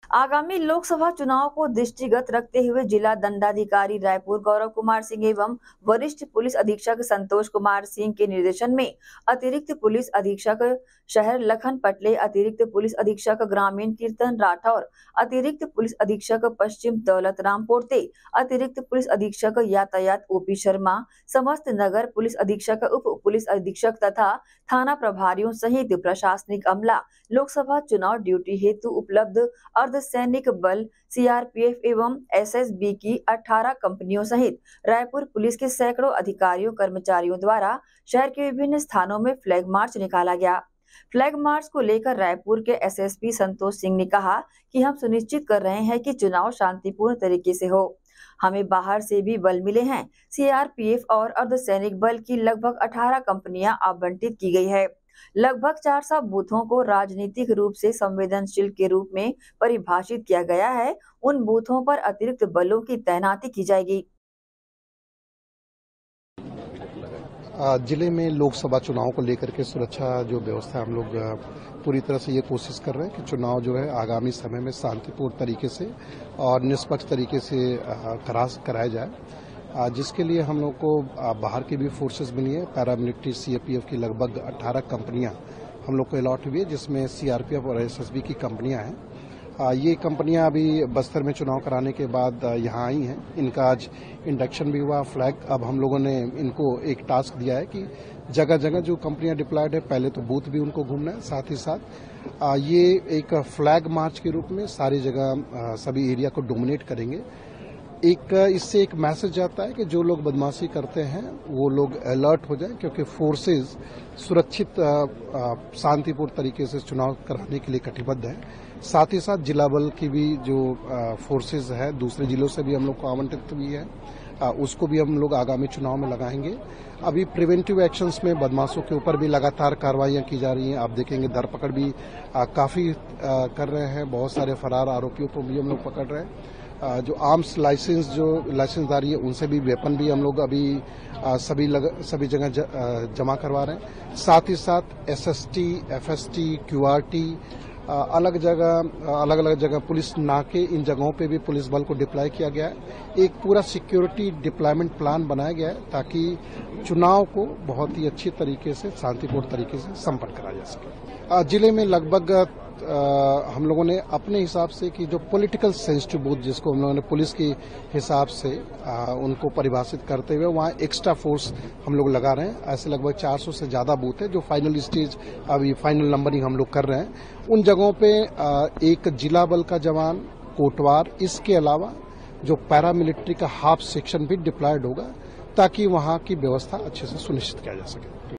आगामी लोकसभा चुनाव को दृष्टिगत रखते हुए जिला दंडाधिकारी रायपुर गौरव कुमार सिंह एवं वरिष्ठ पुलिस अधीक्षक संतोष कुमार सिंह के निर्देशन में अतिरिक्त पुलिस अधीक्षक शहर लखन पटले, अतिरिक्त पुलिस अधीक्षक ग्रामीण कीर्तन राठौर, अतिरिक्त पुलिस अधीक्षक पश्चिम दौलत राम पोर्ते, अतिरिक्त पुलिस अधीक्षक यातायात ओपी शर्मा, समस्त नगर पुलिस अधीक्षक, उप पुलिस अधीक्षक तथा थाना प्रभारियों सहित प्रशासनिक अमला लोकसभा चुनाव ड्यूटी हेतु उपलब्ध अर्धसैनिक बल सीआरपीएफ एवं एसएसबी की 18 कंपनियों सहित रायपुर पुलिस के सैकड़ों अधिकारियों कर्मचारियों द्वारा शहर के विभिन्न स्थानों में फ्लैग मार्च निकाला गया। फ्लैग मार्च को लेकर रायपुर के एसएसपी संतोष सिंह ने कहा कि हम सुनिश्चित कर रहे हैं कि चुनाव शांतिपूर्ण तरीके से हो। हमें बाहर से भी बल मिले हैं। सीआरपीएफ और अर्धसैनिक बल की लगभग 18 कंपनियां आवंटित की गई है। लगभग 400 बूथों को राजनीतिक रूप से संवेदनशील के रूप में परिभाषित किया गया है। उन बूथों पर अतिरिक्त बलों की तैनाती की जाएगी। जिले में लोकसभा चुनाव को लेकर के सुरक्षा जो व्यवस्था हम लोग पूरी तरह से ये कोशिश कर रहे हैं कि चुनाव जो है आगामी समय में शांतिपूर्ण तरीके से और निष्पक्ष तरीके से कराया जाए, जिसके लिए हम लोग को बाहर की भी फोर्सेस मिली है। पैरामिलिट्री सीएपीएफ की लगभग 18 कंपनियां हम लोग को अलॉट हुई है, जिसमें सीआरपीएफ और एसएसबी की कंपनियां हैं। ये कंपनियां अभी बस्तर में चुनाव कराने के बाद यहाँ आई हैं। इनका आज इंडक्शन भी हुआ। फ्लैग अब हम लोगों ने इनको एक टास्क दिया है कि जगह जगह जो कंपनियां डिप्लॉयड है, पहले तो बूथ भी उनको घूमना है, साथ ही साथ ये एक फ्लैग मार्च के रूप में सारी जगह सभी एरिया को डोमिनेट करेंगे। इससे एक मैसेज आता है कि जो लोग बदमाशी करते हैं वो लोग अलर्ट हो जाएं, क्योंकि फोर्सेज सुरक्षित शांतिपूर्ण तरीके से चुनाव कराने के लिए कटिबद्ध है। साथ ही साथ जिला बल की भी जो फोर्सेज है दूसरे जिलों से भी हम लोग को आवंटित हुई है, उसको भी हम लोग आगामी चुनाव में लगाएंगे। अभी प्रिवेंटिव एक्शंस में बदमाशों के ऊपर भी लगातार कार्रवाइयां की जा रही हैं। आप देखेंगे धरपकड़ भी काफी कर रहे हैं। बहुत सारे फरार आरोपियों को भी हम लोग पकड़ रहे हैं। जो आर्म्स लाइसेंस जो लाइसेंसदारी है उनसे भी वेपन भी हम लोग अभी सभी जगह जमा करवा रहे हैं। साथ ही साथ एसएसटी, एफएसटी, क्यूआरटी अलग अलग जगह पुलिस नाके, इन जगहों पे भी पुलिस बल को डिप्लॉय किया गया है। एक पूरा सिक्योरिटी डिप्लॉयमेंट प्लान बनाया गया है ताकि चुनाव को बहुत ही अच्छी तरीके से शांतिपूर्ण तरीके से संपन्न कराया जा सके। जिले में लगभग हम लोगों ने अपने हिसाब से कि जो पॉलिटिकल सेंसिटिव बूथ जिसको हम लोगों ने पुलिस के हिसाब से उनको परिभाषित करते हुए वहाँ एक्स्ट्रा फोर्स हम लोग लगा रहे हैं। ऐसे लगभग 400 से ज्यादा बूथ है जो फाइनल स्टेज अभी फाइनल नंबरिंग हम लोग कर रहे हैं। उन जगहों पे एक जिला बल का जवान, कोटवार, इसके अलावा जो पैरामिलिट्री का हाफ सेक्शन भी डिप्लॉयड होगा ताकि वहाँ की व्यवस्था अच्छे से सुनिश्चित किया जा सके।